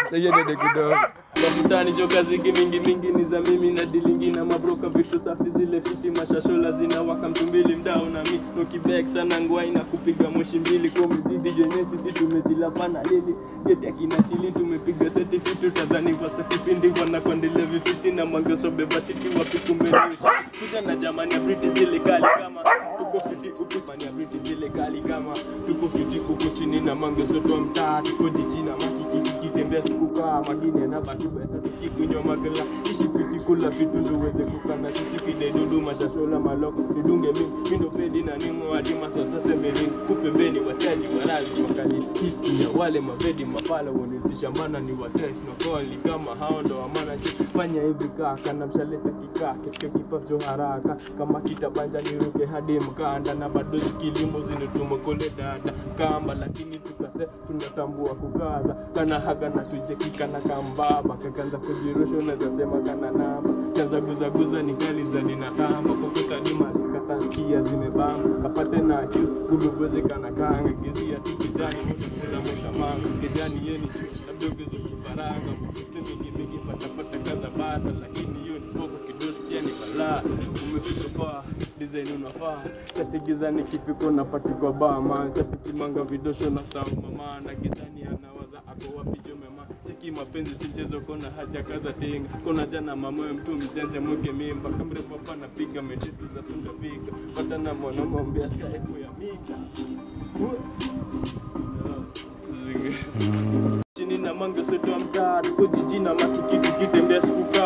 Yeye kidogo. Mafutani joka zigi mingi ni za mimi na dilingi na mabroka vitu safi zile fiti mashashola zina waka mtumbili mdao na mi nokibek sana ngwai na kupiga moshi mbili kwa mzidi jenye sisi tumejilapana lili geti ya kina chili tumepiga seti fitu tadhani kwa safi pindi wana kondile vifiti na mangoso bebatiki wapi kumbeleusha kuja na jamani ya briti zile kali kama tuko fiti ukupani ya briti zile kali kama tuko fiti kuku chini na mangoso to mtaa tuko jijina makiki kitembea sikukaa magine na batu besa tukikunywa magala ishi fiti kula vitu ndo uweze kukana sisi kide dudu mashashola maloko nidunge mimi ndo pedi na nimo hadi masasa semeni kupembeni wachaji warazi wakali hii ya wale mabedi mapala wonitisha mana ni watex no call kama hao ndo amana fanya hivi kaka na mshaleta kikaa kipacho haraka kama kitabanja niruke hadi mkanda na bado kilimo zinatumo kole dada kamba lakini tukase tunatambua kukaza kana haga na tujekika na kambaba kakanza kujirusho na zasema kana namba kanza guza ni kali za ninatamba kukuta ni mali katasikia zimebamba kapate na juice kulugweze kana kanga gizia tikijani mwana mwana kijani yeni abdogo zifaranga mtemi mingi pata kaza bata lakini hiyo ni boko kidogo yani bala umefika faa design unafaa satigizani kifiko na pati kwa bama satikimanga vidosho na sound mama na gizani anawaza ako wapi jo mama cheki mapenzi si mchezo kona haja kaza tenga kona jana mama mtu mjanja mweke mimba kamre papa napiga mechetu za sunda fika pata na mwana mwambia sky ya mika chini na mango soto mtaa tuko jijina makiki kitembea sikuka